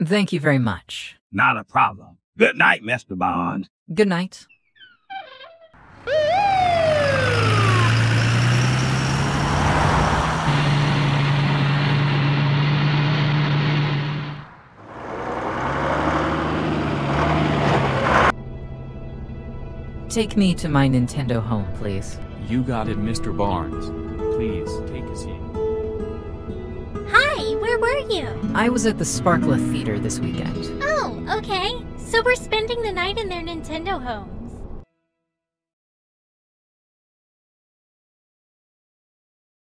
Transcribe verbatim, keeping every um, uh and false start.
Thank you very much. Not a problem. Good night, Mister Bond. Good night. Take me to my Nintendo home, please. You got it, Mister Barnes. Please, take a seat. Hi, where were you? I was at the Sparkla Theater this weekend. Oh, okay. So we're spending the night in their Nintendo home.